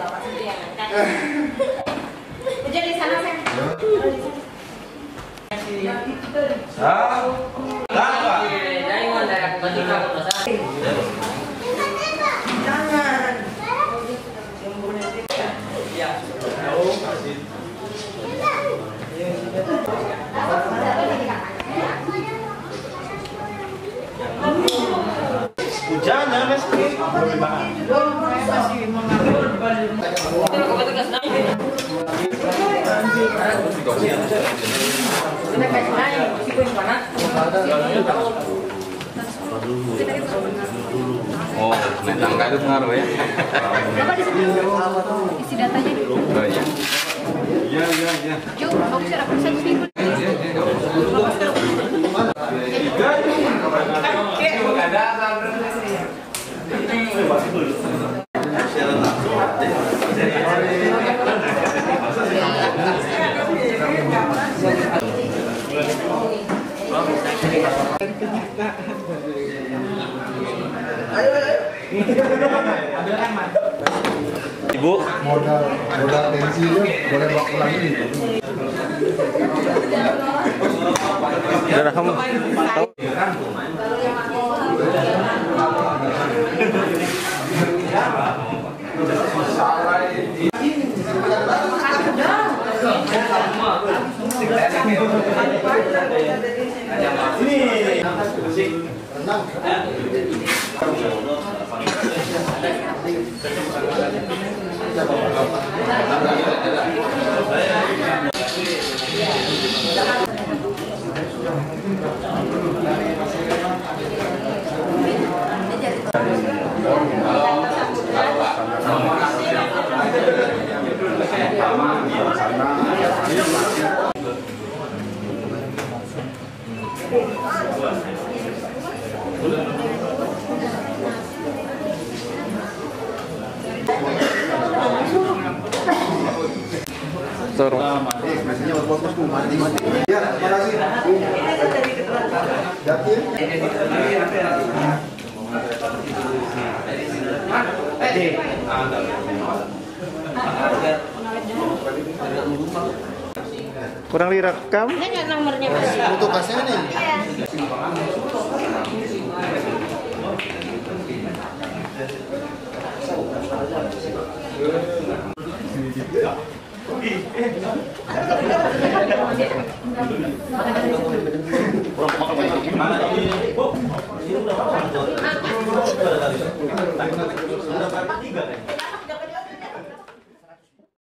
Jadi di sana kan. Hujannya mesti Oh, naik tangga itu pengaruh ya? Bapak di sini isi datanya dulu. Oh iya. Iya. Yuk, mau bicara persen minggu. Ibu, modal tensinya boleh bawa pulang ini. udah kamu tahu? Sorong. Biasanya bagus tuh mati. Ya, terima kasih. Yakin? Kurang direkam? Ini nggak nomornya Mas? Untuk kasnya nih. Gimana?